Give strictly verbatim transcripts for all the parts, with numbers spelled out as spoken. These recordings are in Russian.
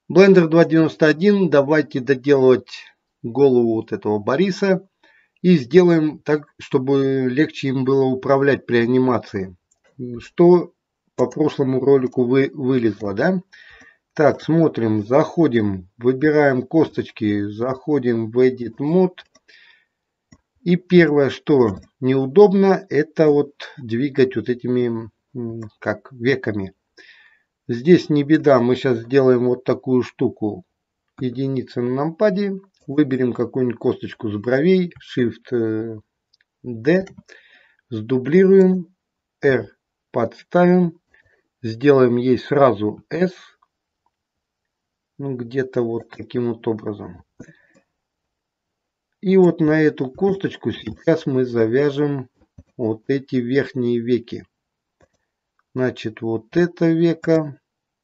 Blender два девяносто один. Давайте доделывать голову вот этого Бориса. И сделаем так, чтобы легче им было управлять при анимации. Что по прошлому ролику вы, вылезло, да? Так, смотрим, заходим, выбираем косточки, заходим в Edit Mode. И первое, что неудобно, это вот двигать вот этими, как, веками. Здесь не беда, мы сейчас сделаем вот такую штуку. Единица на нампаде. Выберем какую-нибудь косточку с бровей. Shift D. Сдублируем. R подставим. Сделаем ей сразу S. Ну, где-то вот таким вот образом. И вот на эту косточку сейчас мы завяжем вот эти верхние веки. Значит, вот это веко.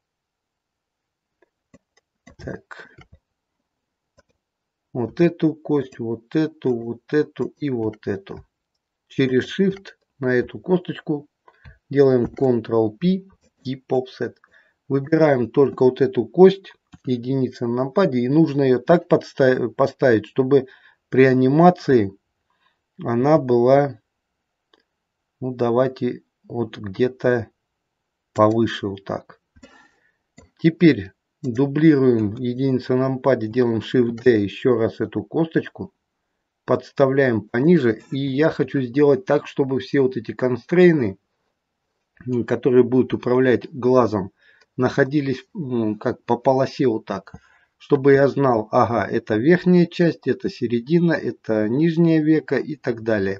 Так. Вот эту кость, вот эту, вот эту и вот эту. Через Shift на эту косточку делаем контрол-P и Offset. Выбираем только вот эту кость, единица на нампаде, и нужно ее так поставить, чтобы при анимации она была, ну давайте вот где-то повыше вот так. Теперь дублируем единицу на нампаде, делаем Shift-D, еще раз эту косточку, подставляем пониже. И я хочу сделать так, чтобы все вот эти констрейны, которые будут управлять глазом, находились как по полосе вот так. Чтобы я знал, ага, это верхняя часть, это середина, это нижнее веко и так далее.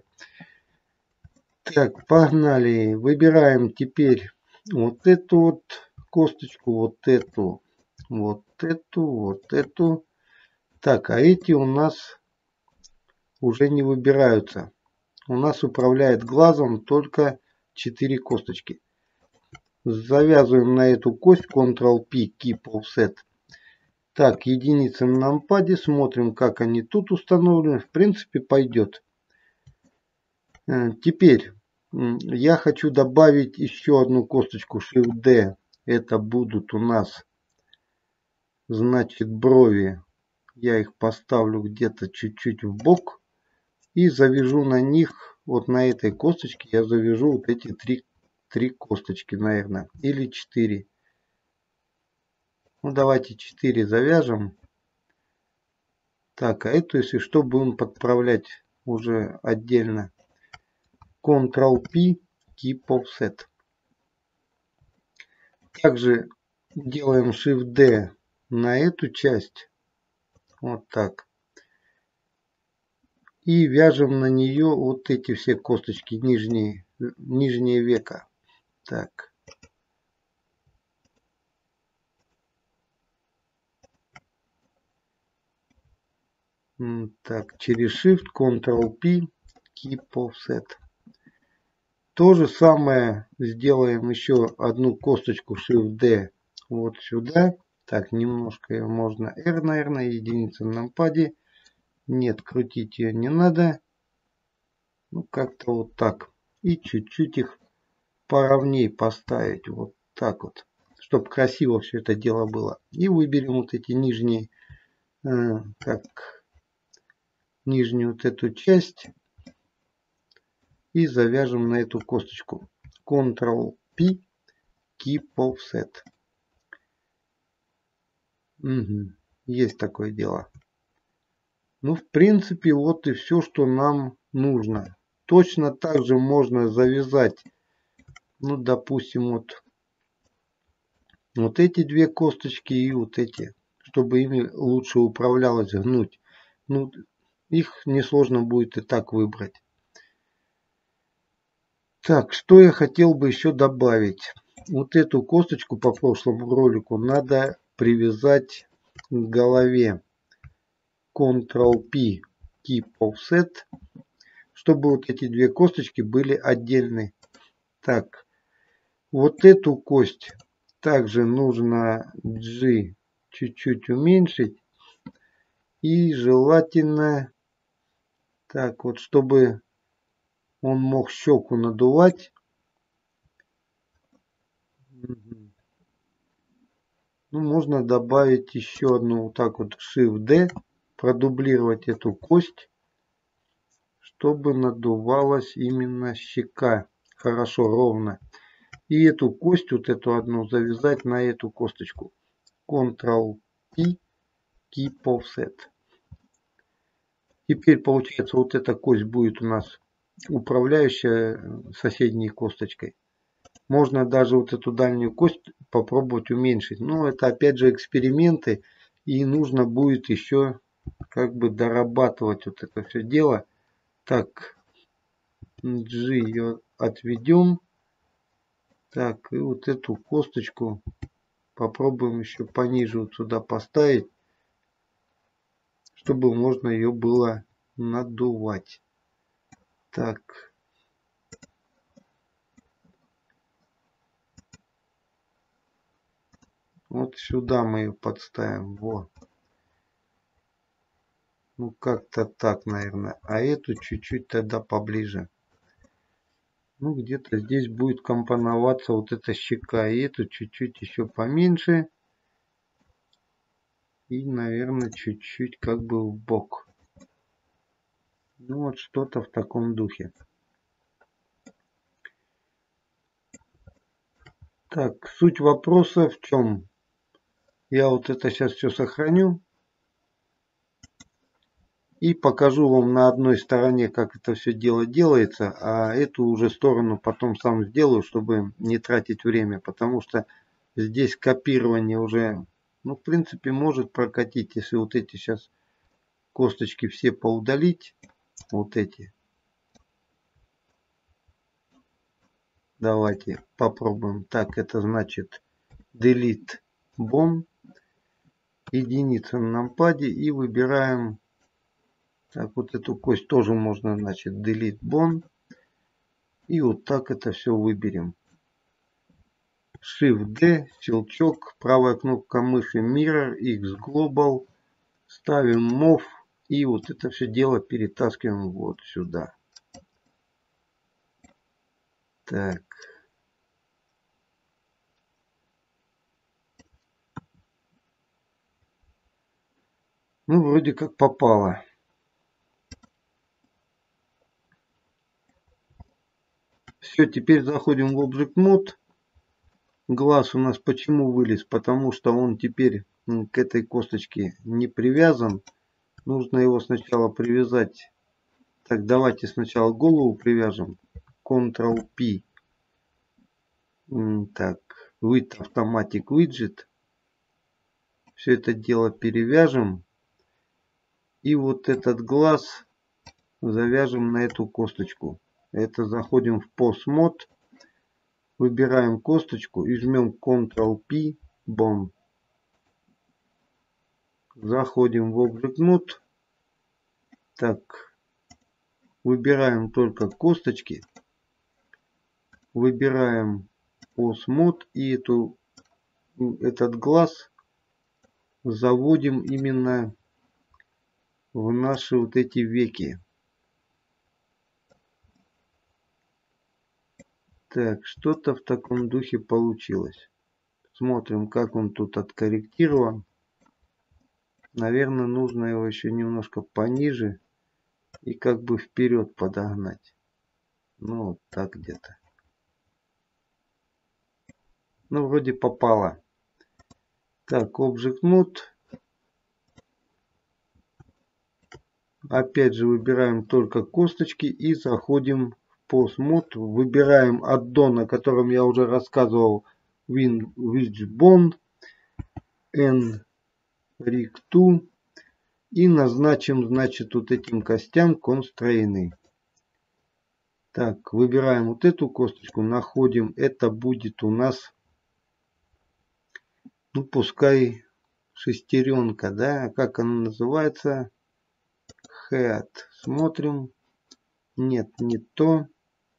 Так, погнали. Выбираем теперь вот эту вот косточку, вот эту, вот эту, вот эту. Так, а эти у нас уже не выбираются. У нас управляет глазом только четыре косточки. Завязываем на эту кость, контрол-P, Keep Offset. Так, единицы на нампаде, смотрим, как они тут установлены. В принципе, пойдет. Теперь я хочу добавить еще одну косточку Shift-D. Это будут у нас, значит, брови. Я их поставлю где-то чуть-чуть в бок. И завяжу на них, вот на этой косточке, я завяжу вот эти три, три косточки, наверное. Или четыре. Ну, давайте четыре завяжем. Так, а эту, если что, будем подправлять уже отдельно. контрол-P, Keep Offset. Также делаем Shift-D на эту часть. Вот так. И вяжем на нее вот эти все косточки нижние, нижнее веко. Так. Так, через Shift, контрол-P, Keep Offset. То же самое сделаем еще одну косточку Shift-D вот сюда. Так, немножко можно R, наверное, единица на нампаде. Нет, крутить ее не надо. Ну, как-то вот так. И чуть-чуть их поровней поставить. Вот так вот. Чтобы красиво все это дело было. И выберем вот эти нижние, э, как нижнюю вот эту часть. И завяжем на эту косточку. контрол-P, Keep Offset. Угу. Есть такое дело. Ну, в принципе, вот и все, что нам нужно. Точно так же можно завязать, ну, допустим, вот, вот эти две косточки и вот эти, чтобы ими лучше управлялось гнуть. Ну, их несложно будет и так выбрать. Так, что я хотел бы еще добавить. Вот эту косточку по прошлому ролику надо привязать к голове. контрол-P, Keep Offset. Чтобы вот эти две косточки были отдельны. Так, вот эту кость также нужно G чуть-чуть уменьшить. И желательно, так вот, чтобы он мог щеку надувать. Ну, можно добавить еще одну, вот так вот Shift D, продублировать эту кость, чтобы надувалась именно щека хорошо, ровно. И эту кость, вот эту одну, завязать на эту косточку. контрол-P, Keep Offset. Теперь получается вот эта кость будет у нас управляющая соседней косточкой. Можно даже вот эту дальнюю кость попробовать уменьшить. Но это опять же эксперименты. И нужно будет еще как бы дорабатывать вот это все дело. Так, G ее отведем. Так, и вот эту косточку попробуем еще пониже вот сюда поставить, чтобы можно ее было надувать. Так. Вот сюда мы ее подставим. Вот. Ну как-то так, наверное. А эту чуть-чуть тогда поближе. Ну где-то здесь будет компоноваться вот эта щека. И эту чуть-чуть еще поменьше. И, наверное, чуть-чуть как бы в бок. Ну вот что-то в таком духе. Так, суть вопроса в чем? Я вот это сейчас все сохраню. И покажу вам на одной стороне, как это все дело делается. А эту уже сторону потом сам сделаю, чтобы не тратить время. Потому что здесь копирование уже, ну, в принципе, может прокатить. Если вот эти сейчас косточки все поудалить. Вот эти. Давайте попробуем. Так, это значит Delete Bone. Единица на нампаде. И выбираем. Так, вот эту кость тоже можно, значит, Delete Bone. И вот так это все выберем. Shift D, щелчок, правая кнопка мыши Mirror, X Global. Ставим Move. И вот это все дело перетаскиваем вот сюда. Так. Ну, вроде как попало. Все, теперь заходим в Object Mode. Глаз у нас почему вылез? Потому что он теперь к этой косточке не привязан. Нужно его сначала привязать. Так, давайте сначала голову привяжем. контрол-P. Так, With Automatic Widget. Все это дело перевяжем. И вот этот глаз завяжем на эту косточку. Это заходим в Pose Mode. Выбираем косточку и жмем контрол-P, Bone. Заходим в Object Mode. Так, выбираем только косточки. Выбираем Pose Mode и эту, этот глаз заводим именно в наши вот эти веки. Так, что-то в таком духе получилось. Смотрим, как он тут откорректирован. Наверное, нужно его еще немножко пониже и как бы вперед подогнать. Ну, вот так где-то. Ну, вроде попало. Так, Object Mode. Опять же, выбираем только косточки и заходим в Pose Mode. Выбираем аддон, о котором я уже рассказывал. Win Widget Bone. N Rig два. И назначим, значит, вот этим костям Constraint. Так, выбираем вот эту косточку, находим. Это будет у нас, ну, пускай шестеренка, да? Как она называется? Head. Смотрим. Нет, не то.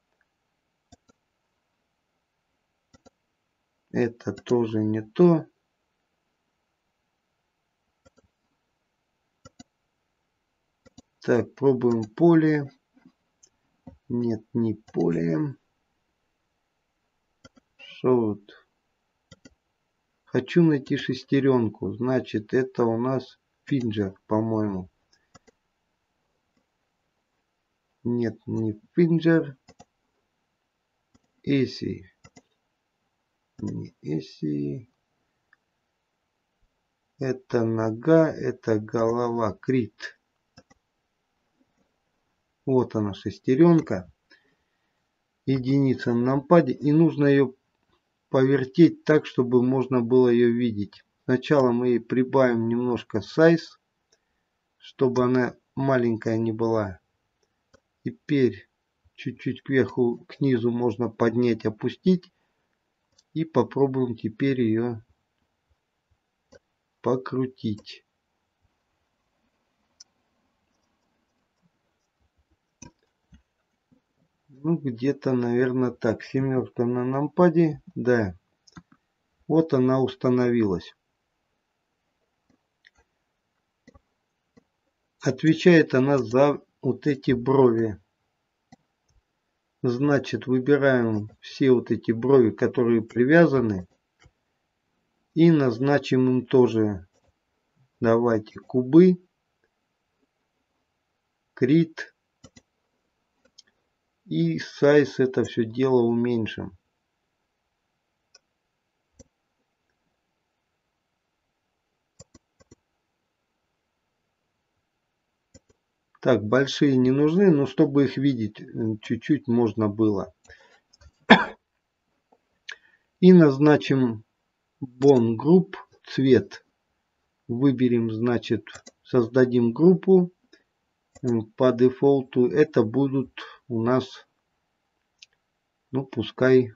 Это тоже не то. Так, пробуем поле. Нет, не поле. Что вот? хочу найти шестеренку. Значит, это у нас Finger, по-моему. Нет, не Finger. Эси. Не Эси. Это нога, это голова. Крит. Вот она, шестеренка. Единица на нампаде. И нужно ее повертеть так, чтобы можно было ее видеть. Сначала мы ей прибавим немножко size, чтобы она маленькая не была. Теперь чуть-чуть кверху, к низу можно поднять, опустить. И попробуем теперь ее покрутить. Ну, где-то, наверное, так. Семерка на нампаде. Да. Вот она установилась. Отвечает она за вот эти брови. Значит, выбираем все вот эти брови, которые привязаны. И назначим им тоже. Давайте кубы. Крит. И size это все дело уменьшим. Так, большие не нужны, но чтобы их видеть, чуть-чуть можно было. И назначим Bone Group цвет. Выберем, значит, создадим группу. По дефолту это будут у нас, ну пускай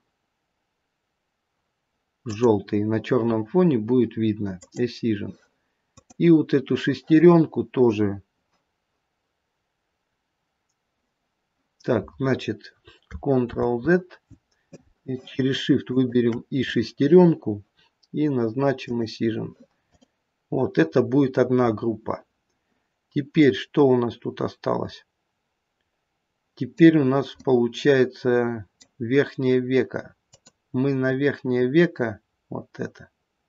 желтый. На черном фоне будет видно Precision. И вот эту шестеренку тоже. Так, значит, контрол-Z. И через Shift выберем и шестеренку. И назначим Precision. Вот это будет одна группа. Теперь что у нас тут осталось? Теперь у нас получается верхнее веко. Мы на верхнее веко, вот это,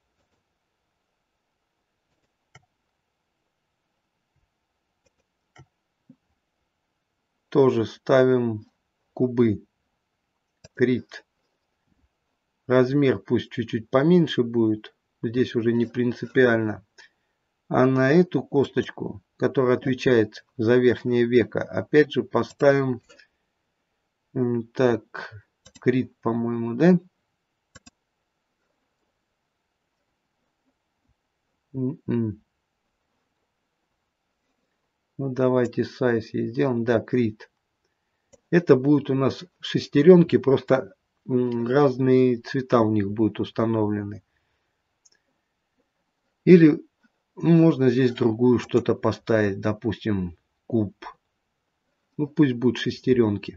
тоже ставим кубы. Крит. Размер пусть чуть-чуть поменьше будет. Здесь уже не принципиально. А на эту косточку, которая отвечает за верхнее веко, опять же поставим, так, крит, по-моему, да? Ну давайте size сделаем. Да, крит. Это будет у нас шестеренки, просто разные цвета у них будут установлены. Или ну, можно здесь другую что-то поставить, допустим, куб. Ну пусть будут шестеренки.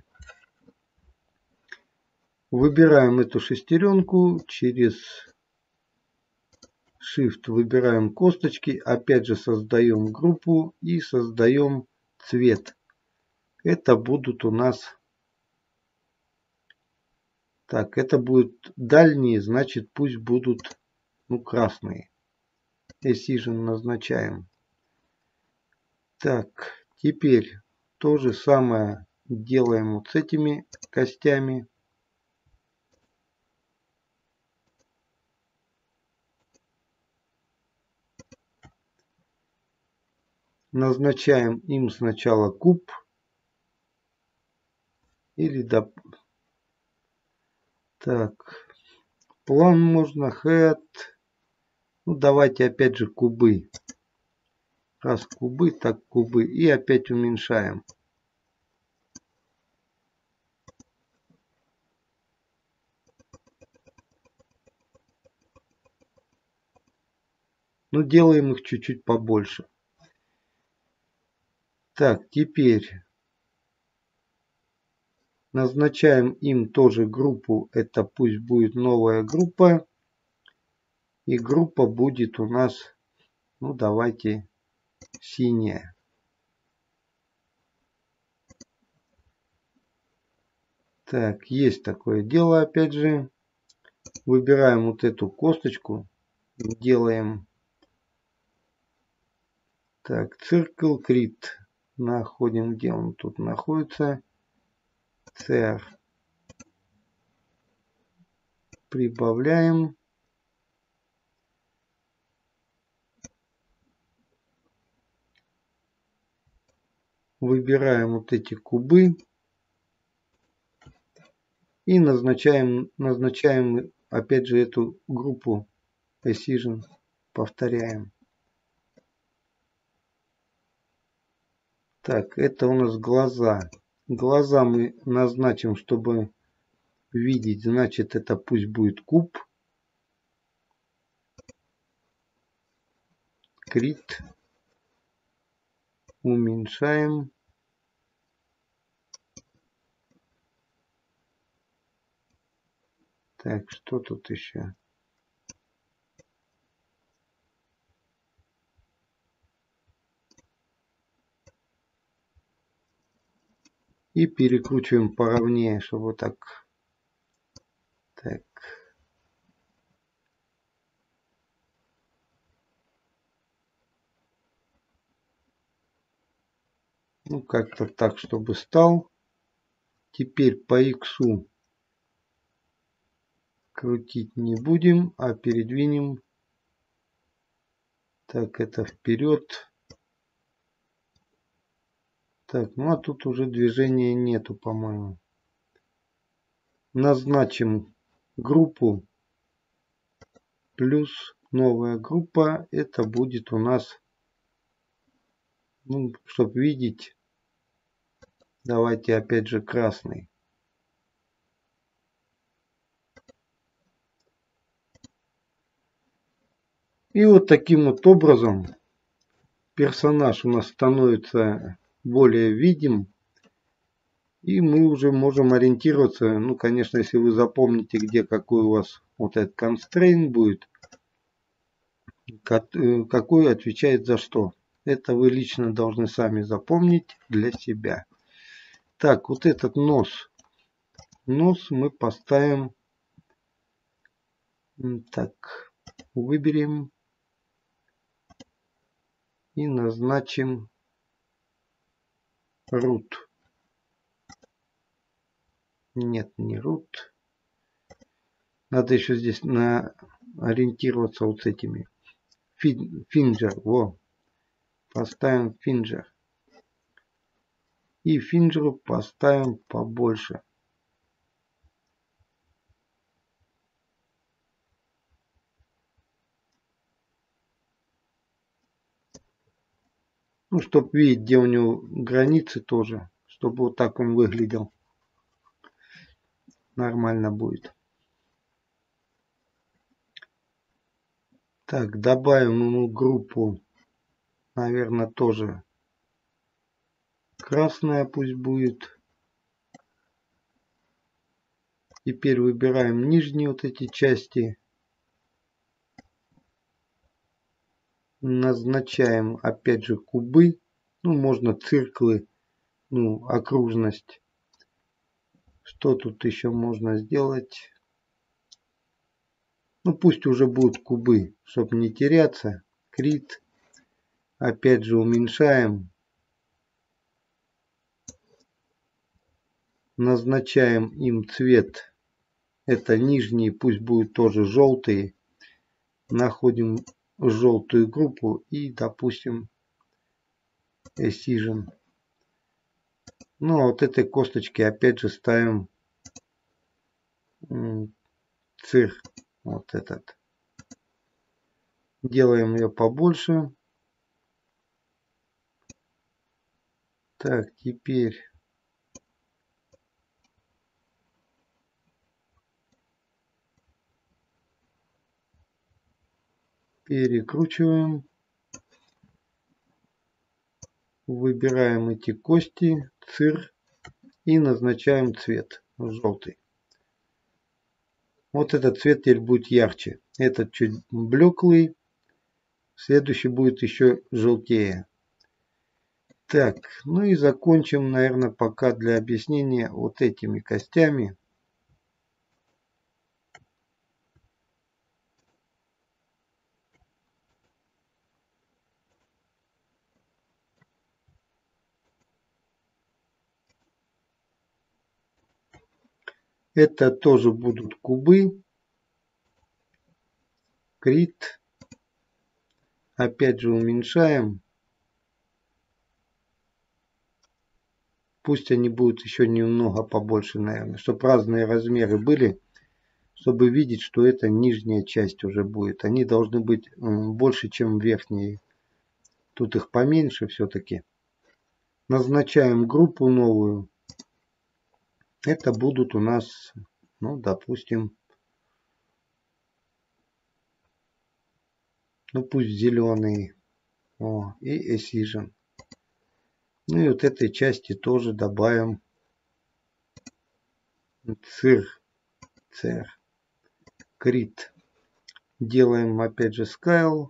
Выбираем эту шестеренку, через Shift выбираем косточки, опять же создаем группу и создаем цвет. Это будут у нас, так, это будут дальние, значит пусть будут, ну, красные. Precision назначаем. Так, теперь то же самое делаем вот с этими костями. Назначаем им сначала куб. Или доп... Так, план можно, head. Ну, давайте опять же кубы. Раз кубы, так кубы. И опять уменьшаем. Ну, делаем их чуть-чуть побольше. Так, теперь назначаем им тоже группу. Это пусть будет новая группа. И группа будет у нас, ну, давайте, синяя. Так, есть такое дело, опять же. Выбираем вот эту косточку. делаем так, циркл крит. Находим, где он тут находится. Цр. Прибавляем. Выбираем вот эти кубы. И назначаем, назначаем опять же эту группу Precision. Повторяем. Так, это у нас глаза. Глаза мы назначим, чтобы видеть. Значит, это пусть будет куб. Крит. Уменьшаем. Так, что тут еще? И перекручиваем поровнее, чтобы вот так. Так. Ну, как-то так, чтобы стал. Теперь по иксу крутить не будем, а передвинем. Так, это вперед. Так, ну а тут уже движения нету, по-моему. Назначим группу. Плюс новая группа. Это будет у нас, ну, чтобы видеть, давайте опять же красный. И вот таким вот образом персонаж у нас становится более видим. И мы уже можем ориентироваться. Ну, конечно, если вы запомните, где какой у вас вот этот constraint будет. Какой отвечает за что. Это вы лично должны сами запомнить для себя. Так, вот этот нос. Нос мы поставим. Так, выберем. И назначим root. Нет, не root. Надо еще здесь на ориентироваться вот с этими. Finger. Во. Поставим finger. И финджеру поставим побольше. Ну, чтобы видеть, где у него границы тоже. Чтобы вот так он выглядел. Нормально будет. Так, добавим ему группу. Наверное, тоже красная пусть будет. Теперь выбираем нижние вот эти части. Назначаем опять же кубы. Ну, можно цирклы. Ну, окружность. Что тут еще можно сделать? Ну, пусть уже будут кубы, чтобы не теряться. Крит. Опять же уменьшаем. Назначаем им цвет. Это нижние, пусть будут тоже желтые. Находим желтую группу и, допустим, Precision. Ну, а вот этой косточки опять же ставим цир. Вот этот. Делаем ее побольше. Так, теперь перекручиваем. Выбираем эти кости, цир и назначаем цвет желтый. Вот этот цвет теперь будет ярче. Этот чуть блеклый. Следующий будет еще желтее. Так, ну и закончим, наверное, пока для объяснения вот этими костями. Это тоже будут кубы. Крит. Опять же уменьшаем. Пусть они будут еще немного побольше, наверное, чтобы разные размеры были, чтобы видеть, что это нижняя часть уже будет. Они должны быть больше, чем верхние. Тут их поменьше все-таки. Назначаем группу новую. Это будут у нас, ну, допустим, ну пусть зеленые. О, и Essential. Ну и вот этой части тоже добавим цир, цир, крит. Делаем опять же scale.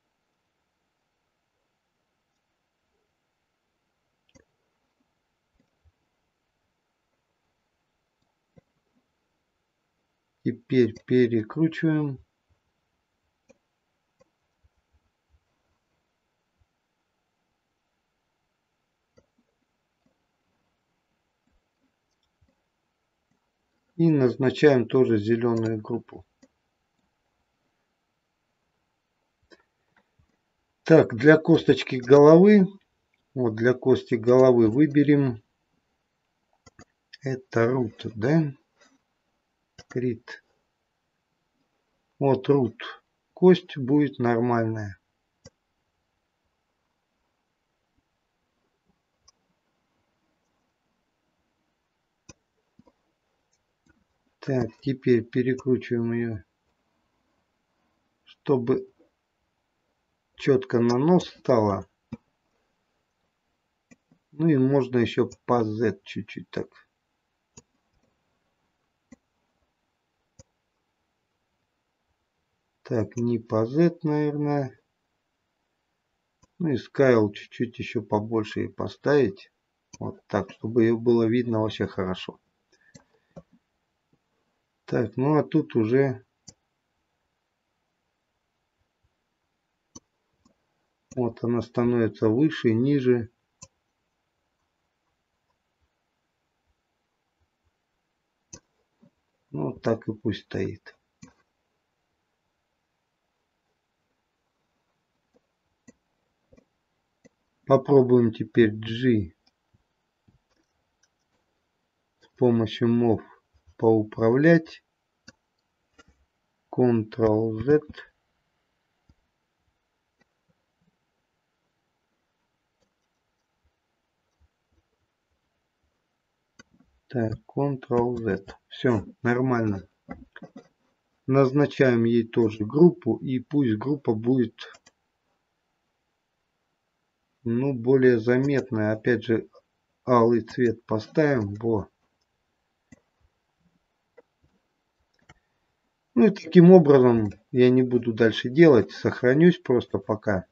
Теперь перекручиваем. И назначаем тоже зеленую группу. Так, для косточки головы, вот для кости головы выберем, это root, да, крит. Вот root, кость будет нормальная. Так, теперь перекручиваем ее, чтобы четко на нос стало. Ну и можно еще по Z чуть-чуть так. Так, не по Z, наверное. Ну и scale чуть-чуть еще побольше и поставить. Вот так, чтобы ее было видно вообще хорошо. Так, ну а тут уже вот она становится выше, ниже. Ну так и пусть стоит. Попробуем теперь G с помощью мов поуправлять. контрол зет. Так, контрол зет. Все, нормально. Назначаем ей тоже группу. И пусть группа будет, ну, более заметная. Опять же, алый цвет поставим. Во. Ну и таким образом я не буду дальше делать. Сохранюсь просто пока.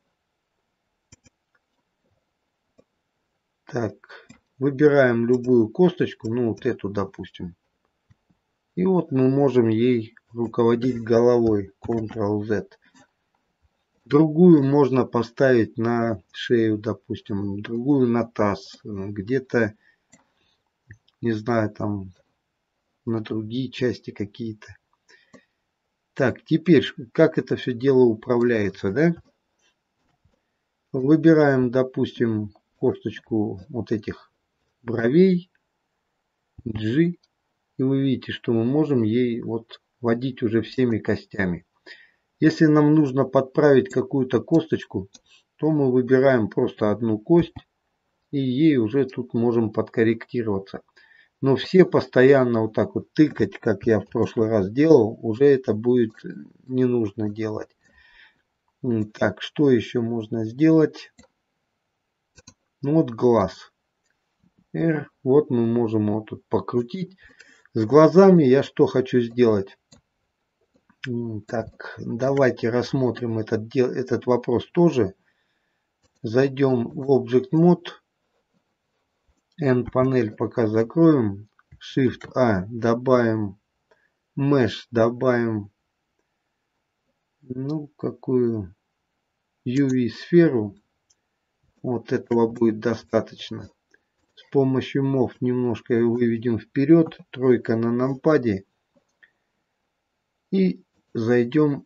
Так, выбираем любую косточку. Ну вот эту, допустим. И вот мы можем ей руководить головой. контрол зет. Другую можно поставить на шею, допустим. Другую на таз. Где-то, не знаю, там на другие части какие-то. Так, теперь, как это все дело управляется, да? Выбираем, допустим, косточку вот этих бровей, G. И вы видите, что мы можем ей вот водить уже всеми костями. Если нам нужно подправить какую-то косточку, то мы выбираем просто одну кость и ей уже тут можем подкорректироваться. Но все постоянно вот так вот тыкать, как я в прошлый раз делал, уже это будет не нужно делать. Так, что еще можно сделать? Ну вот глаз. R. Вот мы можем вот тут покрутить. С глазами я что хочу сделать? Так, давайте рассмотрим этот, этот вопрос тоже. Зайдем в Object Mode. N-панель пока закроем. Shift-A добавим. Mesh добавим. Ну, какую ю ви-сферу. Вот этого будет достаточно. С помощью мов немножко его выведем вперед. Тройка на нампаде. И зайдем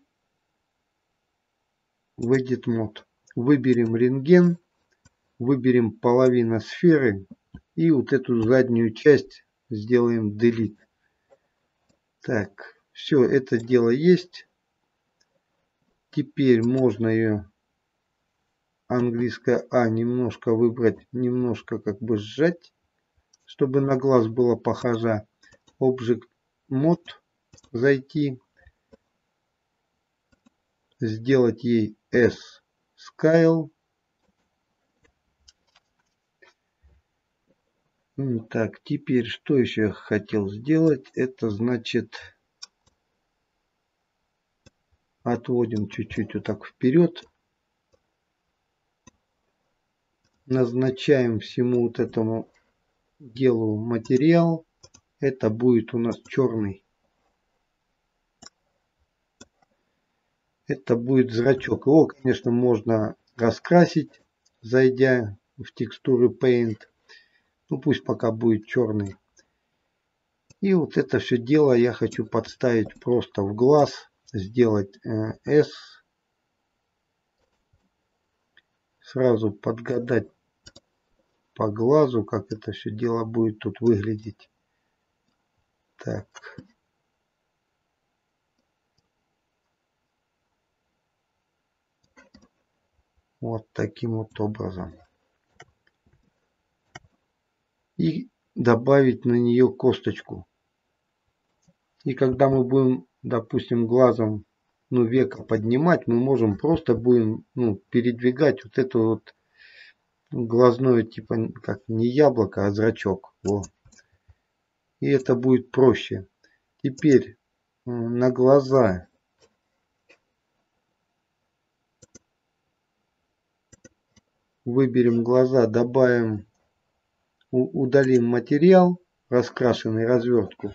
в Edit Mode. Выберем рентген. Выберем половину сферы. И вот эту заднюю часть сделаем Delete. Так, все это дело есть. Теперь можно ее, английское А, немножко выбрать, немножко как бы сжать, чтобы на глаз было похоже. Object Mode зайти, сделать ей S Scale. Так, теперь что еще я хотел сделать? Это значит, отводим чуть-чуть вот так вперед. Назначаем всему вот этому делу материал. Это будет у нас черный. Это будет зрачок. Его, конечно, можно раскрасить, зайдя в текстуры Paint. Ну пусть пока будет черный. И вот это все дело я хочу подставить просто в глаз. Сделать э, S. Сразу подгадать по глазу, как это все дело будет тут выглядеть. Так. Вот таким вот образом. И добавить на нее косточку. И когда мы будем, допустим, глазом, ну, века поднимать, мы можем просто будем, ну, передвигать вот это вот глазное, типа, как не яблоко, а зрачок. Во. И это будет проще. Теперь на глаза выберем глаза, добавим, удалим материал, раскрашенный развертку.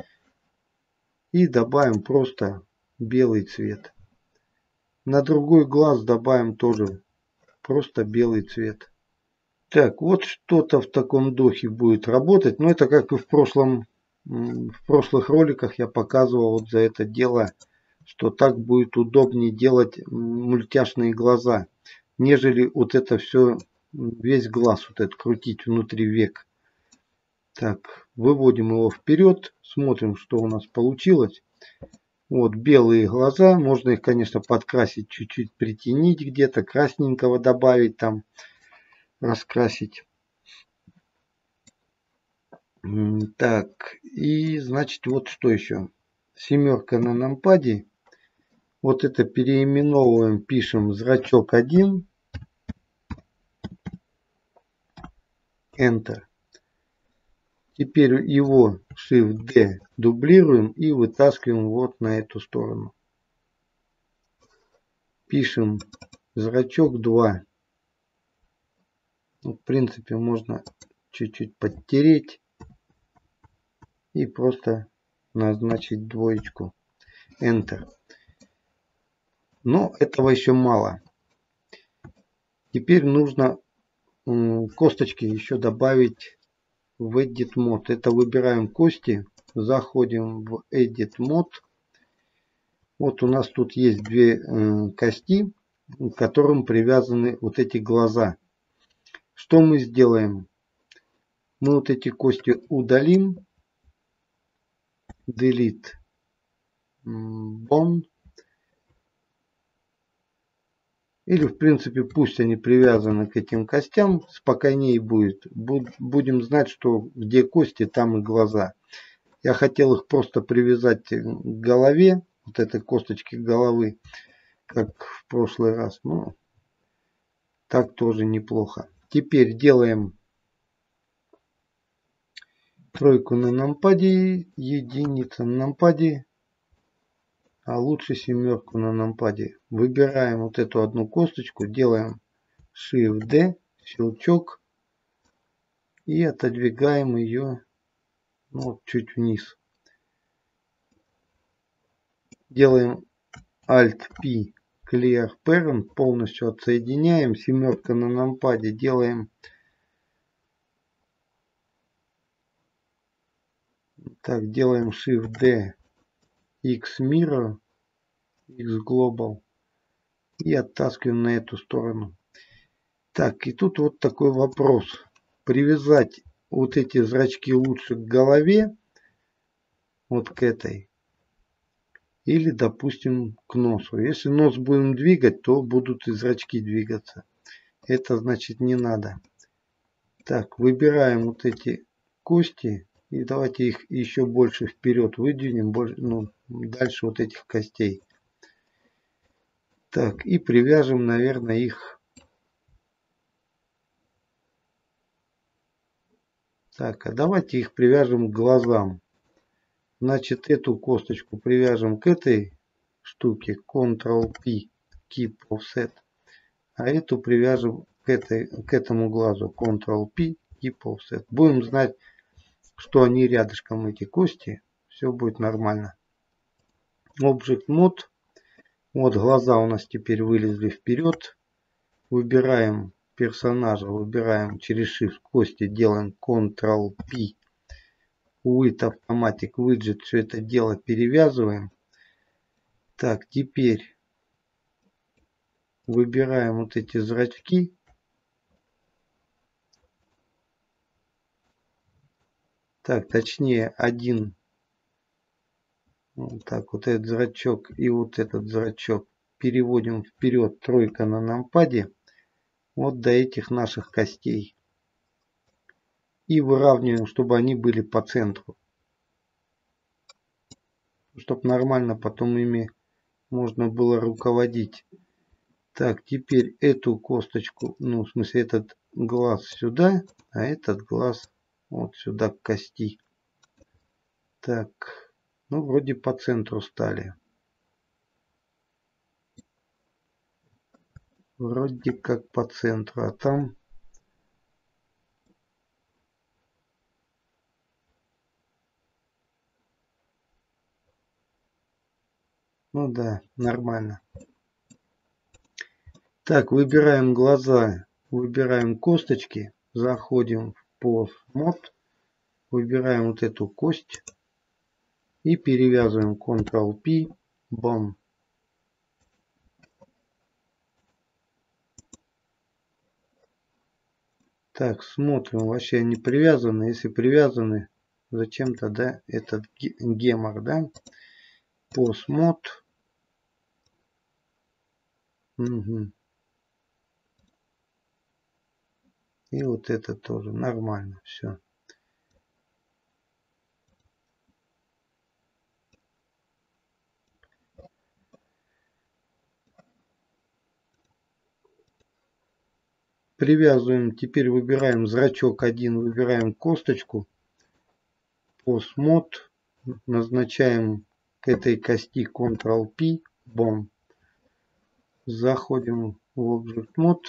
И добавим просто белый цвет. На другой глаз добавим тоже просто белый цвет. Так, вот что-то в таком духе будет работать. Но это как и в прошлом, в прошлых роликах я показывал вот за это дело, что так будет удобнее делать мультяшные глаза, нежели вот это все, весь глаз вот этот крутить внутри век. Так, выводим его вперед, смотрим, что у нас получилось. Вот белые глаза, можно их, конечно, подкрасить, чуть-чуть притенить где-то, красненького добавить там, раскрасить. Так, и значит вот что еще. Семерка на нампаде. Вот это переименовываем, пишем зрачок один. Enter. Теперь его Shift-D дублируем и вытаскиваем вот на эту сторону. Пишем зрачок два. Ну, в принципе, можно чуть-чуть подтереть и просто назначить двоечку. Enter. Но этого еще мало. Теперь нужно косточки еще добавить в Edit Mode. Это выбираем кости, заходим в Edit Mode. Вот у нас тут есть две э, кости, к которым привязаны вот эти глаза. Что мы сделаем? Мы вот эти кости удалим. Delete Bone. Или, в принципе, пусть они привязаны к этим костям, спокойнее будет. Будем знать, что где кости, там и глаза. Я хотел их просто привязать к голове, вот этой косточке головы, как в прошлый раз. Но так тоже неплохо. Теперь делаем тройку на нампаде, единица на нампаде. А лучше семерку на нампаде. Выбираем вот эту одну косточку, делаем Shift-D, щелчок и отодвигаем ее, ну, чуть вниз. Делаем Alt-P, Clear Parent, полностью отсоединяем. Семерка на нампаде, делаем Так, делаем Shift-D, X-Mirror, X-Global и оттаскиваем на эту сторону. Так, и тут вот такой вопрос. Привязать вот эти зрачки лучше к голове, вот к этой, или, допустим, к носу. Если нос будем двигать, то будут и зрачки двигаться. Это значит не надо. Так, выбираем вот эти кости. И давайте их еще больше вперед выдвинем. Больше, ну, дальше вот этих костей. Так, и привяжем, наверное, их. Так, а давайте их привяжем к глазам. Значит, эту косточку привяжем к этой штуке. контрол-P, Keep Offset. А эту привяжем к, этой, к этому глазу. контрол-P, Keep Offset. Будем знать, что они рядышком, эти кости. Все будет нормально. Object Mode. Вот глаза у нас теперь вылезли вперед. Выбираем персонажа. Выбираем через Shift кости. Делаем контрол-P. With Automatic Widget. Все это дело перевязываем. Так, теперь выбираем вот эти зрачки. Так, точнее, один. Вот так, вот этот зрачок и вот этот зрачок переводим вперед. Тройка на нампаде. Вот до этих наших костей. И выравниваем, чтобы они были по центру. Чтобы нормально потом ими можно было руководить. Так, теперь эту косточку, ну, в смысле, этот глаз сюда, а этот глаз вот сюда к кости. Так, ну, вроде по центру стали. Вроде как по центру, а там... Ну да, нормально. Так, выбираем глаза, выбираем косточки, заходим в Pose Mode, выбираем вот эту кость и перевязываем контрол-P, бам. Так, смотрим, вообще они привязаны. Если привязаны, зачем тогда этот гемор, да? Pose Mode. Угу. И вот это тоже нормально, все. Привязываем, теперь выбираем зрачок один, выбираем косточку. Pose Mode. Назначаем к этой кости контрол-P, бом. Заходим в Object Mode.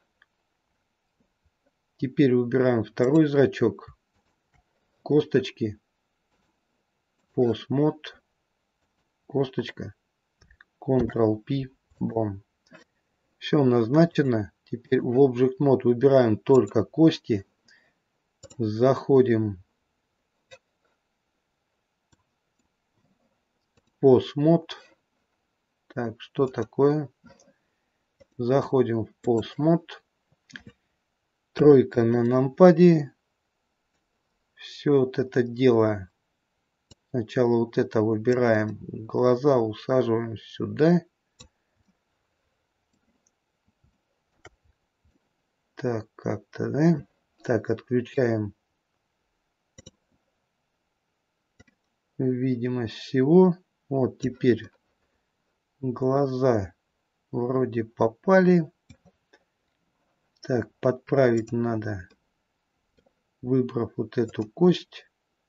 Теперь выбираем второй зрачок. Косточки. Pose Mode. Косточка. контрол-P, бом. Все назначено. Теперь в Object Mode выбираем только кости. Заходим в Pose Mode. Так, что такое? Заходим в Pose Mode. Тройка на нампаде. Все вот это дело. Сначала вот это выбираем. Глаза усаживаем сюда. Так, как-то, да? Так, отключаем видимость всего. Вот теперь глаза вроде попали. Так, подправить надо, выбрав вот эту кость.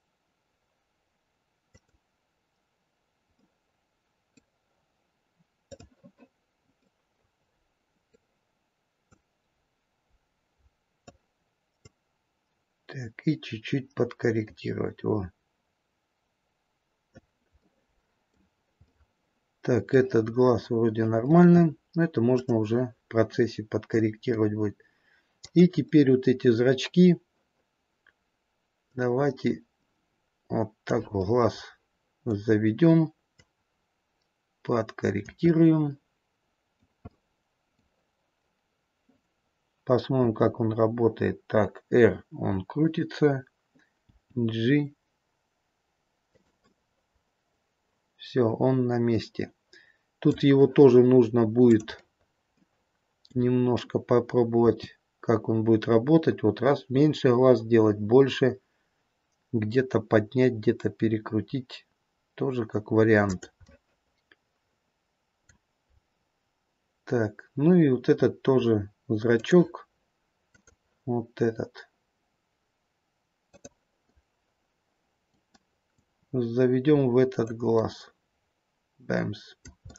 Так, и чуть-чуть подкорректировать. О. Так, этот глаз вроде нормальный. Но это можно уже в процессе подкорректировать будет. И теперь вот эти зрачки. Давайте Вот так в глаз заведем. Подкорректируем. Посмотрим, как он работает. Так, R он крутится. G. Все, он на месте. Тут его тоже нужно будет немножко попробовать, как он будет работать. Вот раз меньше глаз делать, больше. Где-то поднять, где-то перекрутить. Тоже как вариант. Так, ну и вот этот тоже зрачок. Вот этот. Заведем в этот глаз. Бэмс.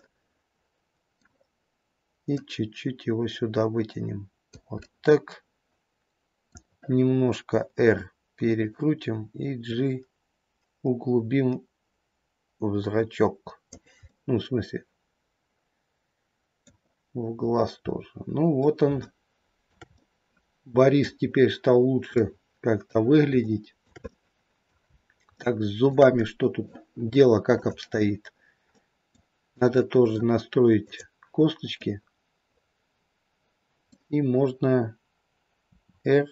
И чуть-чуть его сюда вытянем. Вот так. Немножко R перекрутим и G углубим в зрачок. Ну, в смысле, в глаз тоже. Ну, вот он. Борис теперь стал лучше как-то выглядеть. Так, с зубами что тут дело, как обстоит. Надо тоже настроить косточки. И можно R,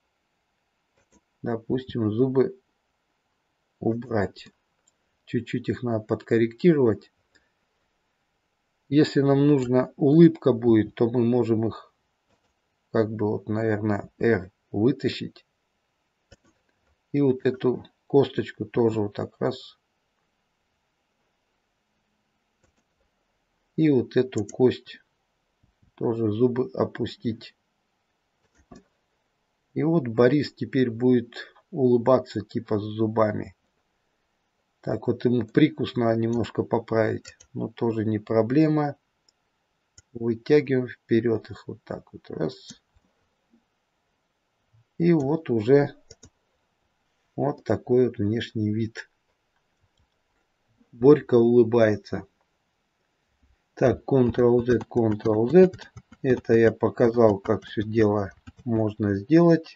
допустим, зубы убрать. Чуть-чуть их надо подкорректировать. Если нам нужна улыбка будет, то мы можем их, как бы вот, наверное, R вытащить. И вот эту косточку тоже вот так раз. И вот эту кость тоже зубы опустить. И вот Борис теперь будет улыбаться типа с зубами. Так, вот ему прикус надо немножко поправить. Но тоже не проблема. Вытягиваем вперед их вот так вот. Раз. И вот уже вот такой вот внешний вид. Борька улыбается. Так, контрол зет, контрол зет. Это я показал, как все дело можно сделать.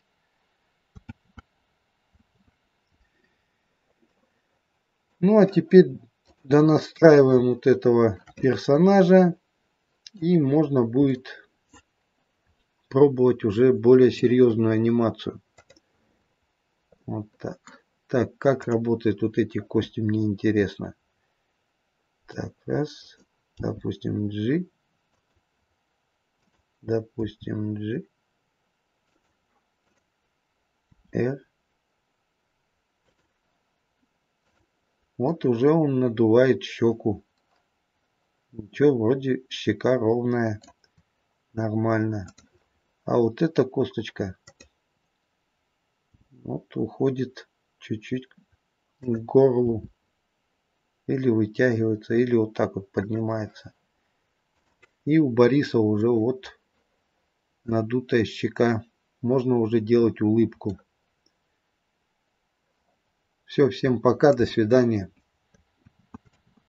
Ну а теперь донастраиваем вот этого персонажа. И можно будет пробовать уже более серьезную анимацию. Вот так. Так, как работают вот эти кости, мне интересно. Так, раз. Допустим, G. Допустим, G. R. Вот уже он надувает щеку. Ничего, вроде щека ровная. Нормально. А вот эта косточка вот уходит чуть-чуть к горлу. Или вытягивается, или вот так вот поднимается. И у Бориса уже вот надутая щека. Можно уже делать улыбку. Все, всем пока, до свидания.